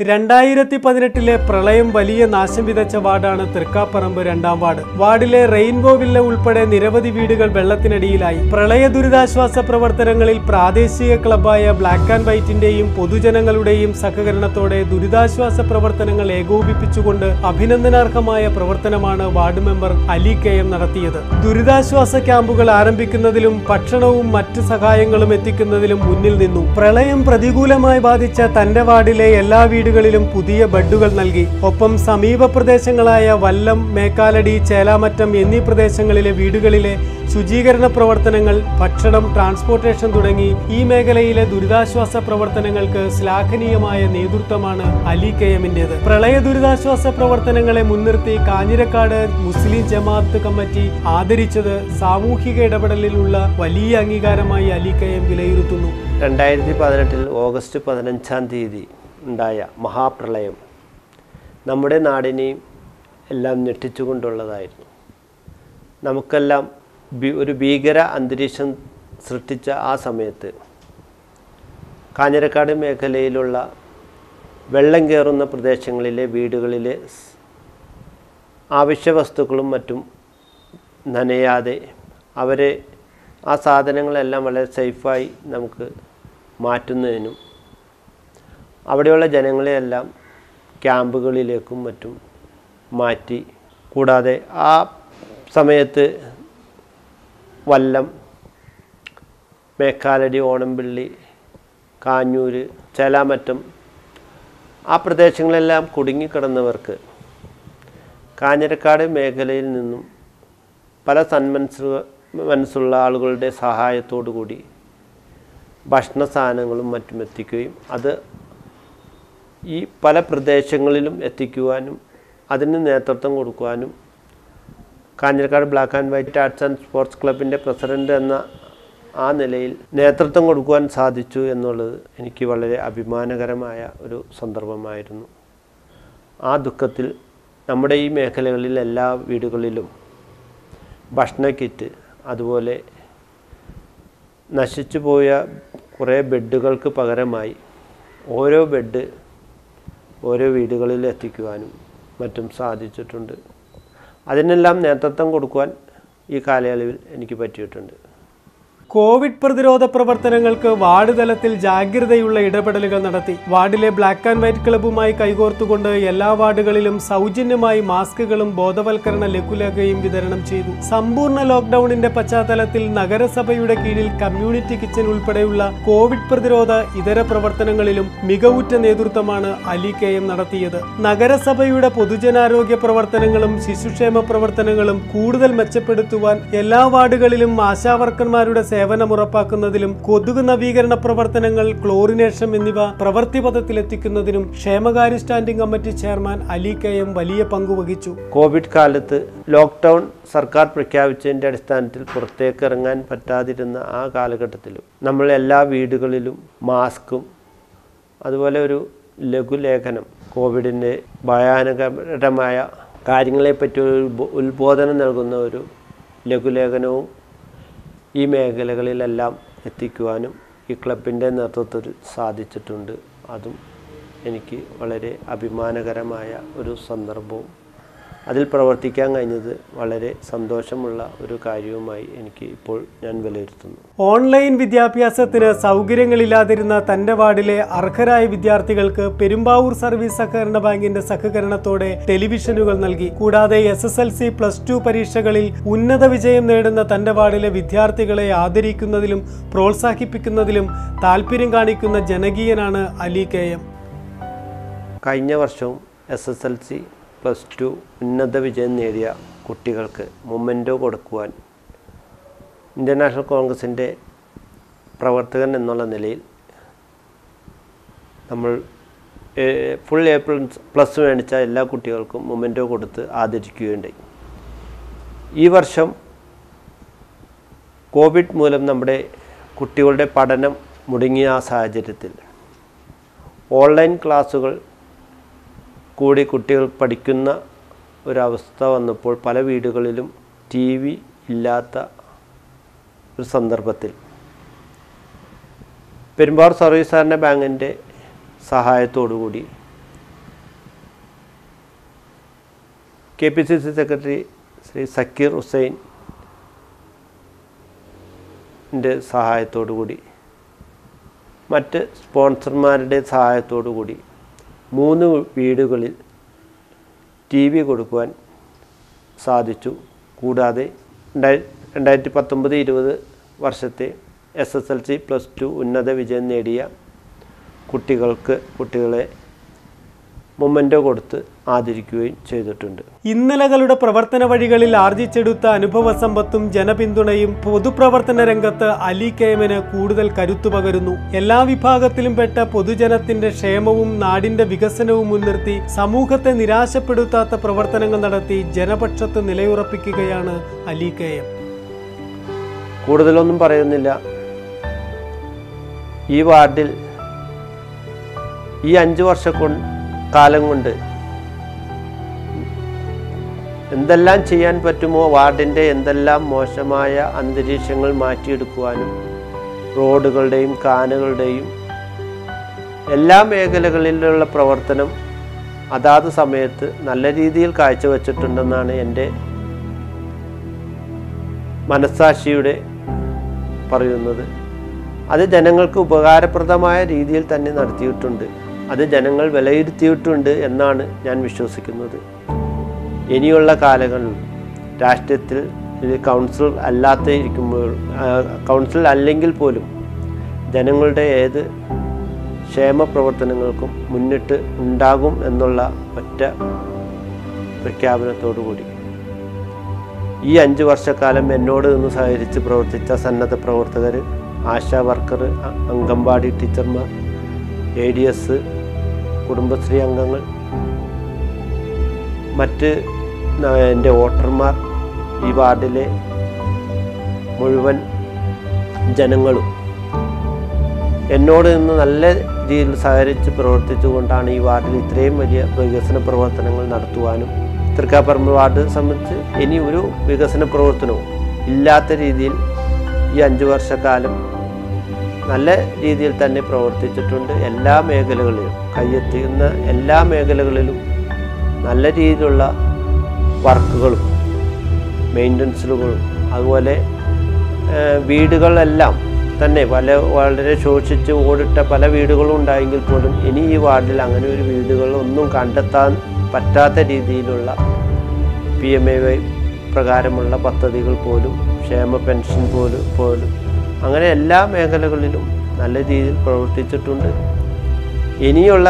2018 പ്രളയം വലിയ നാശം വിതച്ച വാർഡാണ് തൃക്കാപ്പറമ്പ് 2-ാം വാർഡ്. വാർഡിലെ റെയിൻബോ വില്ല ഉൾപ്പെടെ നിരവധി വീടുകൾ വെള്ളത്തിനടിയിലായി. പ്രളയ ദുരിതാശ്വാസ പ്രവർത്തനങ്ങളിൽ പ്രാദേശിക ക്ലബ്ബായ ബ്ലാക്ക് ആൻഡ് വൈറ്റിന്റെയും പൊതുജനങ്ങളുടെയും സഹകരണത്തോടെ ദുരിതാശ്വാസ പ്രവർത്തനങ്ങൾ ഏകോപിപ്പിച്ചുകൊണ്ട് അഭിനന്ദനാർഹമായ പ്രവർത്തനമാണ് വാർഡ് മെമ്പർ അലി KM നടത്തിയത്. ദുരിതാശ്വാസ ക്യാമ്പുകൾ ആരംഭിക്കുന്നതിലും ഭക്ഷണവും മറ്റ് സഹായങ്ങളും എത്തിക്കുന്നതിലും മുന്നിൽ നിന്നു. പ്രളയം പ്രതികൂലമായി ബാധിച്ച തന്റെ വാർഡിലെ എല്ലാ വീടുകളിലും പുതിയ ബെഡുകൾ നൽകി. ഒപ്പം സമീപ പ്രദേശങ്ങളായ വല്ലം, മേക്കാലടി, ചേലാമറ്റം എന്നീ പ്രദേശങ്ങളിലെ വീടുകളിലെ ശുചീകരണ പ്രവർത്തനങ്ങൾ, ഭക്ഷണം, ട്രാൻസ്പോർട്ടേഷൻ തുടങ്ങി ഈ മേഖലയിലെ ദുരിതാശ്വാസ പ്രവർത്തനങ്ങൾക്ക് ശ്ലാഘനീയമായ നേതൃത്വമാണ് അലി KMന്റേത്. പ്രളയ ദുരിതാശ്വാസ പ്രവർത്തനങ്ങളെ മുൻനിർത്തി കാഞ്ഞിരക്കാട് മുസ്ലിം ജമാഅത്ത് കമ്മിറ്റി ആദരിച്ചത് സാമൂഹിക ഇടപെടലിലുള്ള വലിയ അംഗീകാരമായി അലി KM വിലയിരുത്തുന്നു. 2018 ഓഗസ്റ്റ് 15-ാം തീയതി ഉണ്ടായ മഹാപ്രളയം നമ്മുടെ നാടിനെയും എല്ലാം ഞെട്ടിച്ചുകൊണ്ടുള്ളതായിരുന്നു. നമുക്കെല്ലാം ഒരു ഭീകര അന്തരീക്ഷം സൃഷ്ടിച്ച ആ സമയത്ത് കാഞ്ഞിരക്കാട് മേഖലയിലുള്ള വെള്ളം കയറുന്ന പ്രദേശങ്ങളിലെ വീടുകളിലെ ആവശ്യ വസ്തുക്കളും മറ്റും നനയാതെ അവരെ ആ സാധനങ്ങളെല്ലാം വളരെ സേഫായി നമുക്ക് മാറ്റുന്നതിനും അവിടെയുള്ള ജനങ്ങളെയെല്ലാം ക്യാമ്പുകളിലേക്കും മറ്റും മാറ്റി. കൂടാതെ ആ സമയത്ത് വല്ലം, മേക്കാലടി, ഓണംപിള്ളി, കാഞ്ഞൂര്, ചേലാമറ്റം ആ പ്രദേശങ്ങളെല്ലാം കുടുങ്ങിക്കിടന്നവർക്ക് കാഞ്ഞിരക്കാട് മേഖലയിൽ നിന്നും പല മനസ്സുള്ള ആളുകളുടെ സഹായത്തോടു കൂടി ഭക്ഷണ സാധനങ്ങളും മറ്റും എത്തിക്കുകയും അത് ഈ പല പ്രദേശങ്ങളിലും എത്തിക്കുവാനും അതിന് നേതൃത്വം കൊടുക്കുവാനും Kanjirakkad black and white arts and sports ക്ലബിൻ്റെ പ്രസിഡൻ്റ് എന്ന ആ നിലയിൽ നേതൃത്വം കൊടുക്കുവാൻ സാധിച്ചു എന്നുള്ളത് എനിക്ക് വളരെ അഭിമാനകരമായ ഒരു സന്ദർഭമായിരുന്നു. ആ ദുഃഖത്തിൽ നമ്മുടെ ഈ മേഖലകളിൽ എല്ലാ വീടുകളിലും ഭക്ഷണ കിറ്റ്, അതുപോലെ നശിച്ചു പോയ കുറേ ബെഡുകൾക്ക് പകരമായി ഓരോ ബെഡ് ഓരോ വീടുകളിൽ എത്തിക്കുവാനും മറ്റും സാധിച്ചിട്ടുണ്ട്. അതിനെല്ലാം നേതൃത്വം കൊടുക്കുവാൻ ഈ കാലയളവിൽ എനിക്ക് പറ്റിയിട്ടുണ്ട്. കോവിഡ് പ്രതിരോധ പ്രവർത്തനങ്ങൾക്ക് വാർഡ് തലത്തിൽ ജാഗ്രതയുള്ള ഇടപെടലുകൾ നടത്തി. വാർഡിലെ ബ്ലാക്ക് ആൻഡ് വൈറ്റ് ക്ലബ്ബുമായി കൈകോർത്തുകൊണ്ട് എല്ലാ വാർഡുകളിലും സൗജന്യമായി മാസ്കുകളും ബോധവൽക്കരണ ലഘുലേഖയും വിതരണം ചെയ്തു. സമ്പൂർണ്ണ ലോക്ക്ഡൌണിന്റെ പശ്ചാത്തലത്തിൽ നഗരസഭയുടെ കീഴിൽ കമ്മ്യൂണിറ്റി കിച്ചൺ ഉൾപ്പെടെയുള്ള കോവിഡ് പ്രതിരോധ ഇതര പ്രവർത്തനങ്ങളിലും മികവുറ്റ നേതൃത്വമാണ് അലി KM നടത്തിയത്. നഗരസഭയുടെ പൊതുജനാരോഗ്യ പ്രവർത്തനങ്ങളും ശിശുക്ഷേമ പ്രവർത്തനങ്ങളും കൂടുതൽ മെച്ചപ്പെടുത്തുവാൻ എല്ലാ വാർഡുകളിലും ആശാവർക്കർമാരുടെ സേവനം ഉറപ്പാക്കുന്നതിലും കൊതുക് നവീകരണ പ്രവർത്തനങ്ങൾ, ക്ലോറിനേഷൻ എന്നിവ പ്രവൃത്തിപഥത്തിലെത്തിക്കുന്നതിനും ക്ഷേമകാര്യ standing committee chairman Ali KM വലിയ പങ്കുവഹിച്ചു. കോവിഡ് കാലത്ത് ലോക്ക്ഡൗൺ സർക്കാർ പ്രഖ്യാപിച്ചതിൻ്റെ അടിസ്ഥാനത്തിൽ പുറത്തേക്ക് ഇറങ്ങാൻ പറ്റാതിരുന്ന ആ കാലഘട്ടത്തിലും നമ്മൾ എല്ലാ വീടുകളിലും മാസ്കും അതുപോലെ ഒരു ലഘുലേഖനം, കോവിഡിൻ്റെ ഭയാനകരമായ കാര്യങ്ങളെപ്പറ്റി ഒരു ഉത്ബോധനം നൽകുന്ന ഒരു ലഘുലേഖനവും ഈ മേഖലകളിലെല്ലാം എത്തിക്കുവാനും ഈ ക്ലബിൻ്റെ നേതൃത്വത്തിൽ സാധിച്ചിട്ടുണ്ട്. അതും എനിക്ക് വളരെ അഭിമാനകരമായ ഒരു സന്ദർഭവും അതിൽ പ്രവർത്തിക്കാൻ കഴിഞ്ഞത് വളരെ സന്തോഷമുള്ള ഒരു കാര്യവുമായി എനിക്ക് ഇപ്പോൾ ഞാൻ വിലയിരുത്തുന്നു. ഓൺലൈൻ വിദ്യാഭ്യാസത്തിന് സൗകര്യങ്ങളില്ലാതിരുന്ന തന്റെ വാർഡിലെ അർഹരായ വിദ്യാർത്ഥികൾക്ക് പെരുമ്പാവൂർ സർവീസ് സഹകരണ ബാങ്കിന്റെ സഹകരണത്തോടെ ടെലിവിഷനുകൾ നൽകി. കൂടാതെ SSLC +2 പരീക്ഷകളിൽ ഉന്നത വിജയം നേടുന്ന തന്റെ വാർഡിലെ വിദ്യാർത്ഥികളെ ആദരിക്കുന്നതിലും പ്രോത്സാഹിപ്പിക്കുന്നതിലും താല്പര്യം കാണിക്കുന്ന ജനകീയനാണ് അലി KM. കഴിഞ്ഞ വർഷവും SSLC +2 ഉന്നത വിജയം നേടിയ കുട്ടികൾക്ക് മൊമെൻറ്റോ കൊടുക്കുവാൻ ഇന്ത്യൻ നാഷണൽ കോൺഗ്രസിൻ്റെ പ്രവർത്തകൻ എന്നുള്ള നിലയിൽ നമ്മൾ ഫുൾ A+ മേടിച്ച എല്ലാ കുട്ടികൾക്കും മൊമെൻറ്റോ കൊടുത്ത് ആദരിക്കുകയുണ്ടായി. ഈ വർഷം കോവിഡ് മൂലം നമ്മുടെ കുട്ടികളുടെ പഠനം മുടങ്ങിയ ആ സാഹചര്യത്തിൽ ഓൺലൈൻ ക്ലാസ്സുകൾ കൂടി കുട്ടികൾ പഠിക്കുന്ന ഒരവസ്ഥ വന്നപ്പോൾ പല വീടുകളിലും TV ഇല്ലാത്ത ഒരു സന്ദർഭത്തിൽ പെരുമ്പാവൂർ സർവീസ് സഹകരണ ബാങ്കിൻ്റെ സഹായത്തോടുകൂടി KPCC സെക്രട്ടറി ശ്രീ സക്കീർ ഹുസൈൻ്റെ സഹായത്തോടുകൂടി മറ്റ് സ്പോൺസർമാരുടെ സഹായത്തോടുകൂടി 3 വീടുകളിൽ TV കൊടുക്കുവാൻ സാധിച്ചു. കൂടാതെ 2019-20 വർഷത്തെ SSLC +2 ഉന്നത വിജയം നേടിയ കുട്ടികളെ മൊമെൻറ്റോ കൊടുത്ത് ആദരിക്കുകയും ചെയ്തിട്ടുണ്ട്. ഇന്നലകളുടെ പ്രവർത്തന വഴികളിൽ ആർജിച്ചെടുത്ത അനുഭവ സമ്പത്തും ജനപിന്തുണയും പൊതുപ്രവർത്തന രംഗത്ത് അലി KMന് കൂടുതൽ കരുത്തു പകരുന്നു. എല്ലാ വിഭാഗത്തിലും പെട്ട പൊതുജനത്തിന്റെ ക്ഷേമവും നാടിന്റെ വികസനവും മുൻനിർത്തി സമൂഹത്തെ നിരാശപ്പെടുത്താത്ത പ്രവർത്തനങ്ങൾ നടത്തി ജനപക്ഷത്ത് നിലയുറപ്പിക്കുകയാണ് അലി KM. കൂടുതലൊന്നും പറയുന്നില്ല. ഈ വാർഡിൽ ഈ 5 കാലം കൊണ്ട് എന്തെല്ലാം ചെയ്യാൻ പറ്റുമോ വാർഡിൻ്റെ എന്തെല്ലാം മോശമായ അന്തരീക്ഷങ്ങൾ മാറ്റിയെടുക്കുവാനും റോഡുകളുടെയും കാനുകളുടെയും എല്ലാ മേഖലകളിലുള്ള പ്രവർത്തനം അതാത് സമയത്ത് നല്ല രീതിയിൽ കാഴ്ചവെച്ചിട്ടുണ്ടെന്നാണ് എൻ്റെ മനസ്സാക്ഷിയുടെ പറയുന്നത്. അത് ജനങ്ങൾക്ക് ഉപകാരപ്രദമായ രീതിയിൽ തന്നെ നടത്തിയിട്ടുണ്ട്. അത് ജനങ്ങൾ വിലയിരുത്തിയിട്ടുണ്ട് എന്നാണ് ഞാൻ വിശ്വസിക്കുന്നത്. ഇനിയുള്ള കാലങ്ങളിൽ രാഷ്ട്രീയത്തിൽ കൗൺസിൽ കൗൺസിൽ അല്ലെങ്കിൽ പോലും ജനങ്ങളുടെ ഏത് ക്ഷേമ പ്രവർത്തനങ്ങൾക്കും മുന്നിട്ട് ഉണ്ടാകും എന്നുള്ള ഒറ്റ പ്രഖ്യാപനത്തോടു കൂടി ഈ 5 വർഷക്കാലം എന്നോട് നിന്ന് സഹകരിച്ച് പ്രവർത്തിച്ച സന്നദ്ധ പ്രവർത്തകർ, ആശാ വർക്കർ, അംഗൻവാടി ടീച്ചർമാർ, ADS, കുടുംബശ്രീ അംഗങ്ങൾ, മറ്റ് എൻ്റെ വോട്ടർമാർ, ഈ വാർഡിലെ മുഴുവൻ ജനങ്ങളും എന്നോട് നിന്ന് നല്ല രീതിയിൽ സഹകരിച്ച് പ്രവർത്തിച്ചുകൊണ്ടാണ് ഈ വാർഡിൽ ഇത്രയും വലിയ വികസന പ്രവർത്തനങ്ങൾ നടത്തുവാനും തൃക്കാപ്പറമ്പ് വാർഡ് സംബന്ധിച്ച് ഇനി ഒരു വികസന പ്രവർത്തനവും ഇല്ലാത്ത രീതിയിൽ ഈ 5 വർഷക്കാലം നല്ല രീതിയിൽ തന്നെ പ്രവർത്തിച്ചിട്ടുണ്ട്. എല്ലാ മേഖലകളിലും കയ്യെത്തുന്ന എല്ലാ മേഖലകളിലും നല്ല രീതിയിലുള്ള വർക്കുകളും മെയിൻ്റനൻസുകളും അതുപോലെ വീടുകളെല്ലാം തന്നെ വളരെ ശോഷിച്ച് ഓടിട്ട പല വീടുകളും ഉണ്ടായെങ്കിൽ പോലും ഇനി ഈ വാർഡിൽ അങ്ങനെ ഒരു വീടുകളൊന്നും കണ്ടെത്താൻ പറ്റാത്ത രീതിയിലുള്ള PMAY പ്രകാരമുള്ള പദ്ധതികൾ പോലും ക്ഷേമ പെൻഷൻ പോലും അങ്ങനെ എല്ലാ മേഖലകളിലും നല്ല രീതിയിൽ പ്രവർത്തിച്ചിട്ടുണ്ട്. ഇനിയുള്ള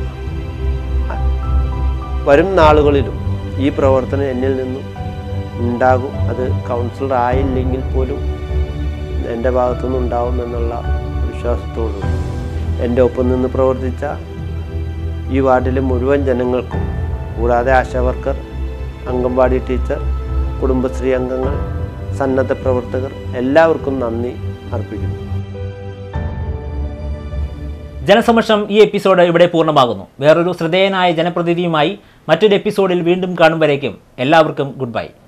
വരും നാളുകളിലും ഈ പ്രവർത്തനം എന്നിൽ നിന്നും ഉണ്ടാകും. അത് കൗൺസിലർ ആയില്ലെങ്കിൽ പോലും എൻ്റെ ഭാഗത്തുനിന്ന് ഉണ്ടാവുമെന്നുള്ള വിശ്വാസത്തോടും എൻ്റെ ഒപ്പം നിന്ന് പ്രവർത്തിച്ച ഈ വാർഡിലെ മുഴുവൻ ജനങ്ങൾക്കും, കൂടാതെ ആശാ വർക്കർ, അംഗൻവാടി ടീച്ചർ, കുടുംബശ്രീ അംഗങ്ങൾ, സന്നദ്ധ പ്രവർത്തകർ എല്ലാവർക്കും നന്ദി അർപ്പിക്കുന്നു. ജനസമക്ഷം ഈ എപ്പിസോഡ് ഇവിടെ പൂർണ്ണമാകുന്നു. വേറൊരു ശ്രദ്ധേയനായ ജനപ്രതിനിധിയുമായി മറ്റൊരു എപ്പിസോഡിൽ വീണ്ടും കാണും വരേക്കും എല്ലാവർക്കും ഗുഡ് ബൈ.